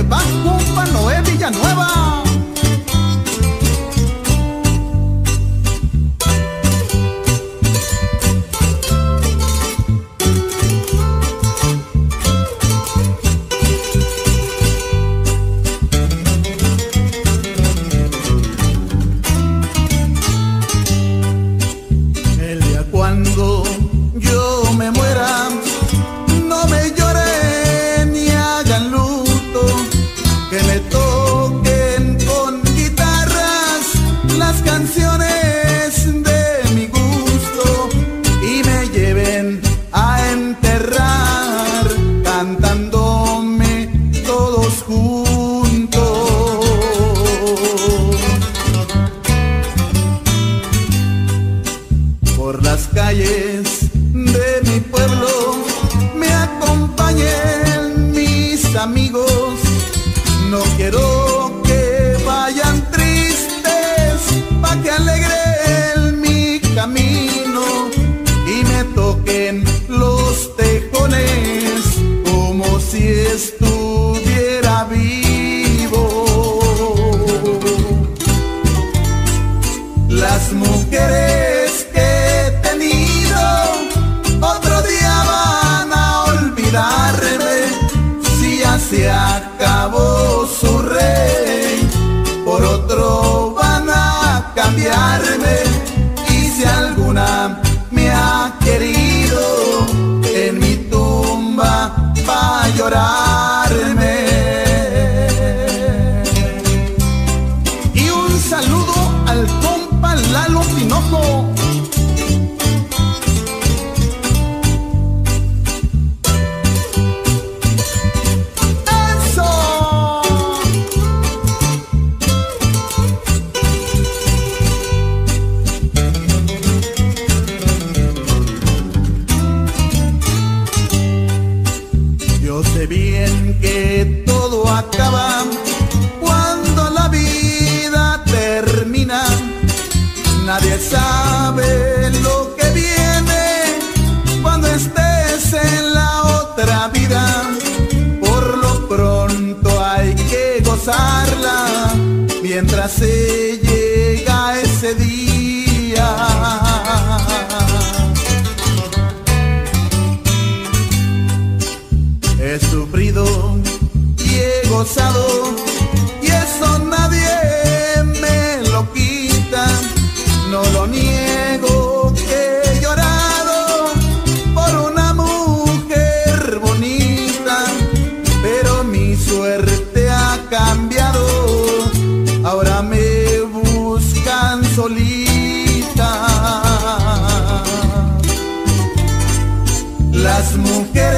va compa Noé Villanueva. El día cuando yo me muera, no me lloren ni hagan luto, que me toquen con guitarras las canciones de mi gusto y me lleven a enterrar cantándome todos juntos. Por las calles de mi pueblo me acompañen mis amigos, no quiero que vayan tristes, pa' que alegren mi camino y me toquen los tejones como si estuviera vivo. Las mujeres que he tenido otro día van a olvidarme, si ya se acabó su rey, por otro van a cambiarme, y si alguna me ha querido, en mi tumba va a llorarme. Y un saludo al compa Lalo Tinoco. Yo sé bien que todo acaba cuando la vida termina. Nadie sabe lo que viene cuando estés en la otra vida. Por lo pronto hay que gozarla mientras se llega ese día. He sufrido y he gozado, y eso nadie me lo quita. No lo niego que he llorado por una mujer bonita, pero mi suerte ha cambiado, ahora me buscan solita. Las mujeres